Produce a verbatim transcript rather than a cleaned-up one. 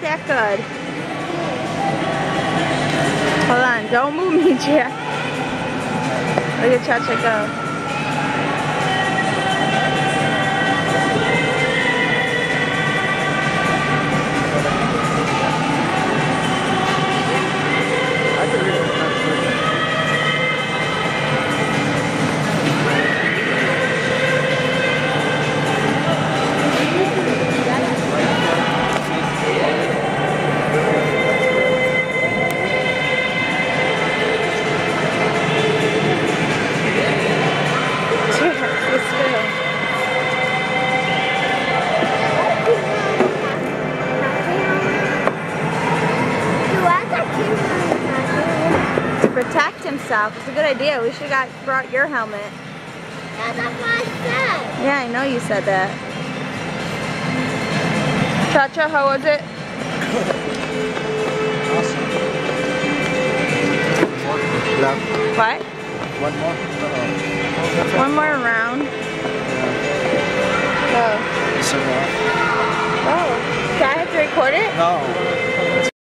get good. Hold on, don't move me, Jack. Look at Cha-Cha go. Protect himself. It's a good idea. We should have got brought your helmet. Yeah, that's what I said. Yeah, I know you said that. Cha-Cha, how was it? Awesome. What? One more? Uh-oh. One more round. Yeah. Oh. Is it off? Oh. Do I have to record it? No. It's